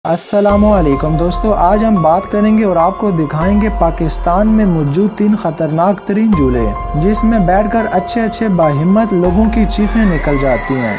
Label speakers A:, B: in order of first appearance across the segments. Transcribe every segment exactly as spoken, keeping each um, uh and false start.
A: अस्सलामुअलैकुम दोस्तों, आज हम बात करेंगे और आपको दिखाएंगे पाकिस्तान में मौजूद तीन खतरनाक तरीन झूले जिसमें बैठकर अच्छे अच्छे बाहिम्मत लोगों की चीखें निकल जाती हैं।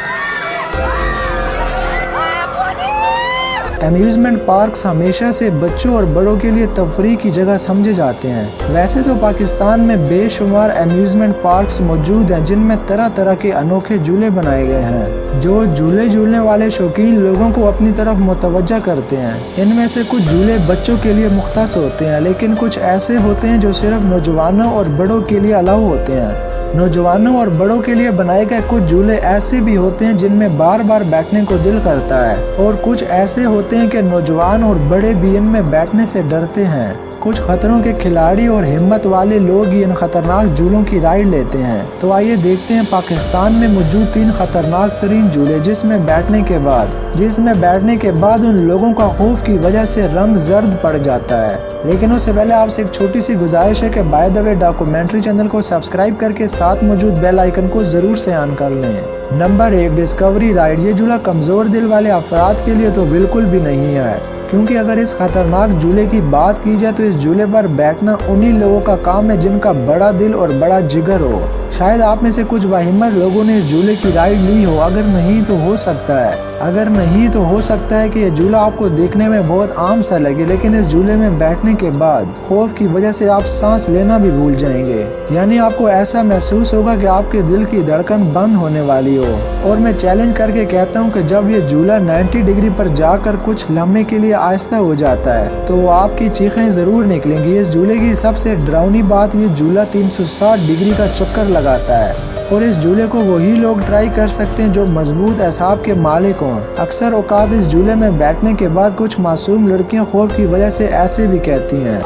A: एम्यूजमेंट पार्क्स हमेशा से बच्चों और बड़ों के लिए तफरीह की जगह समझे जाते हैं। वैसे तो पाकिस्तान में बेशुमार एम्यूजमेंट पार्क्स मौजूद हैं जिनमें तरह तरह के अनोखे झूले बनाए गए हैं जो झूले झूलने वाले शौकीन लोगों को अपनी तरफ मुतवज्जा करते हैं। इनमें से कुछ झूले बच्चों के लिए मुख्तस होते हैं, लेकिन कुछ ऐसे होते हैं जो सिर्फ नौजवानों और बड़ों के लिए अलाउ होते हैं। नौजवानों और बड़ों के लिए बनाए गए कुछ झूले ऐसे भी होते हैं जिनमें बार बार बैठने को दिल करता है, और कुछ ऐसे होते हैं कि नौजवान और बड़े भी इनमें बैठने से डरते हैं। कुछ खतरों के खिलाड़ी और हिम्मत वाले लोग ही इन खतरनाक झूलों की राइड लेते हैं। तो आइए देखते हैं पाकिस्तान में मौजूद तीन खतरनाक तरीन झूले जिसमें बैठने के बाद जिसमें बैठने के बाद उन लोगों का खौफ की वजह से रंग जर्द पड़ जाता है। लेकिन उससे पहले आपसे एक छोटी सी गुजारिश है कि by the way documentary channel को सब्सक्राइब करके साथ मौजूद बेल आइकन को जरूर से ऑन कर लें। नंबर एक, डिस्कवरी राइड। ये झूला कमजोर दिल वाले अफराद के लिए तो बिल्कुल भी नहीं है, क्योंकि अगर इस खतरनाक झूले की बात की जाए तो इस झूले पर बैठना उन्हीं लोगों का काम है जिनका बड़ा दिल और बड़ा जिगर हो। शायद आप में से कुछ बाहिम्मत लोगों ने इस झूले की राइड ली हो, अगर नहीं तो हो सकता है अगर नहीं तो हो सकता है कि यह झूला आपको देखने में बहुत आम सा लगे, लेकिन इस झूले में बैठने के बाद खौफ की वजह से आप सांस लेना भी भूल जाएंगे। यानी आपको ऐसा महसूस होगा कि आपके दिल की धड़कन बंद होने वाली हो। और मैं चैलेंज करके कहता हूँ कि जब ये झूला नब्बे डिग्री पर जाकर कुछ लम्हे के लिए आहिस्ता हो जाता है तो आपकी चीखें जरूर निकलेंगी। इस झूले की सबसे डरावनी बात, ये झूला तीन सौ साठ डिग्री का चक्कर लगाता है, और इस झूले को वही लोग ट्राई कर सकते हैं जो मजबूत एसाब के मालिक हों। अक्सर औकात इस झूले में बैठने के बाद कुछ मासूम लड़कियां खौफ की वजह से ऐसे भी कहती हैं।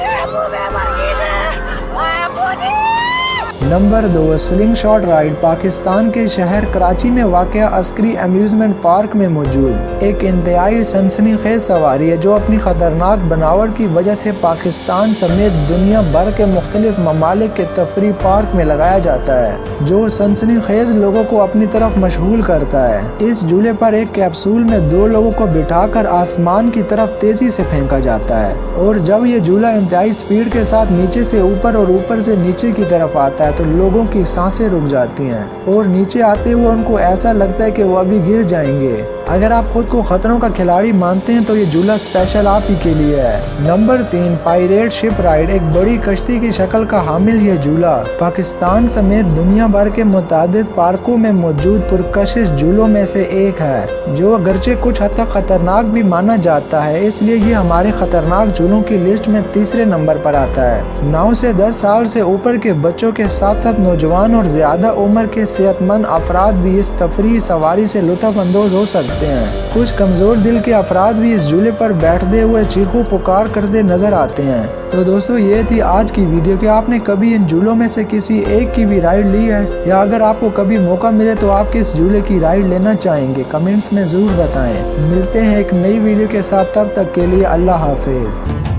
A: नंबर दो, स्लिंग शॉट राइड। पाकिस्तान के शहर कराची में वाक़या अस्करी एम्यूजमेंट पार्क में मौजूद एक इंतहाई सनसनीखेज सवारी है जो अपनी खतरनाक बनावट की वजह से पाकिस्तान समेत दुनिया भर के मुख्तलिफ ममालिक के तफरी पार्क में लगाया जाता है, जो सनसनीखेज लोगों को अपनी तरफ मशगूल करता है। इस झूले पर एक कैप्सूल में दो लोगों को बिठाकर आसमान की तरफ तेजी से फेंका जाता है, और जब ये झूला इंतहाई स्पीड के साथ नीचे से ऊपर और ऊपर से नीचे की तरफ आता है तो लोगों की सांसें रुक जाती हैं, और नीचे आते हुए उनको ऐसा लगता है कि वो अभी गिर जाएंगे। अगर आप खुद को खतरों का खिलाड़ी मानते हैं तो ये झूला स्पेशल आप ही के लिए है। नंबर तीन, पायरेट शिप राइड। एक बड़ी कश्ती की शक्ल का हामिल ये झूला पाकिस्तान समेत दुनिया भर के मुतादिद पार्कों में मौजूद पुरकशिश झूलों में से एक है, जो अगरचे कुछ हद तक खतरनाक भी माना जाता है, इसलिए ये हमारे खतरनाक झूलों की लिस्ट में तीसरे नंबर पर आता है। नौ से दस साल से ऊपर के बच्चों के साथ साथ नौजवान और ज्यादा उम्र के सेहतमंद अफराद भी इस तफरीही सवारी से लुत्फ अंदोज हो सकते हैं। कुछ कमजोर दिल के अफराद भी इस झूले पर बैठते हुए चीखों पुकार करते नजर आते हैं। तो दोस्तों, ये थी आज की वीडियो कि आपने कभी इन झूलों में से किसी एक की भी राइड ली है, या अगर आपको कभी मौका मिले तो आप किस झूले की राइड लेना चाहेंगे, कमेंट्स में जरूर बताएं। मिलते हैं एक नई वीडियो के साथ, तब तक के लिए अल्लाह हाफिज।